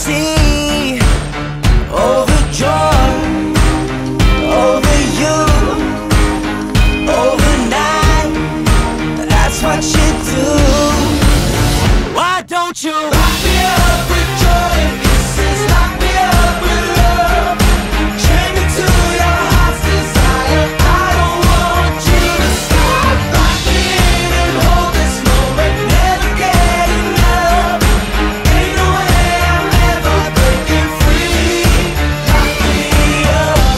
see. Overjoyed over you, overnight. That's what you do. Why don't you lock me up with joy and kisses, lock me up with love, chain me to your heart's desire. I don't want you to stop. Lock me in and hold this moment, never get enough. Ain't no way I'm ever breaking free. Lock me up.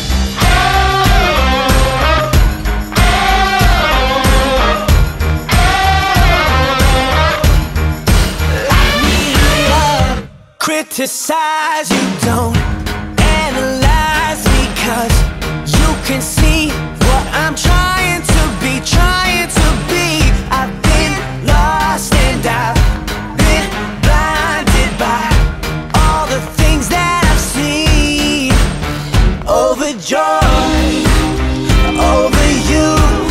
Criticize, you don't analyze me, 'cause you can see what I'm trying to be, trying to be. I've been lost and I've been blinded by all the things that I've seen. Overjoyed over you,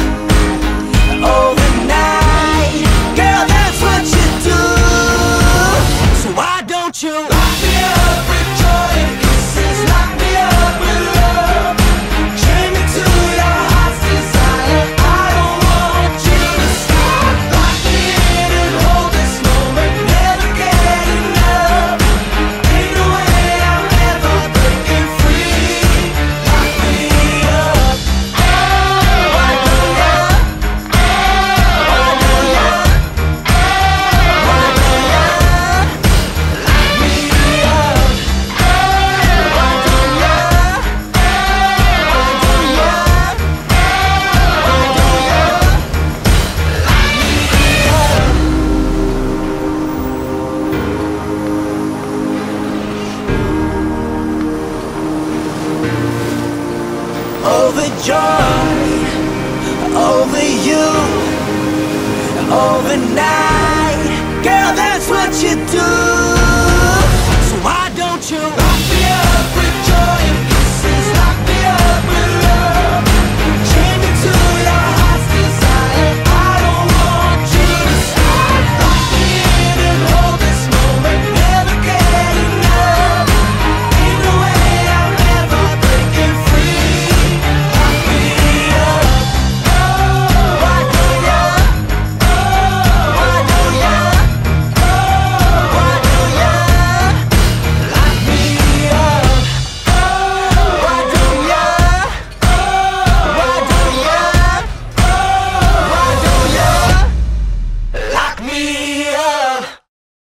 overnight. Girl, that's what you do. So why don't you lock me up with joy and kisses, lock me up with love, chain me to your heart's desire. I don't want you to stop. Lock me in and hold this moment, never get enough. Ain't no way I'm ever breaking free. Lock me up. Why do ya? Why do ya? Why do ya? Lock me up. Why do ya? Why do ya? Why do ya? Lock me up. Overjoyed over you, overnight.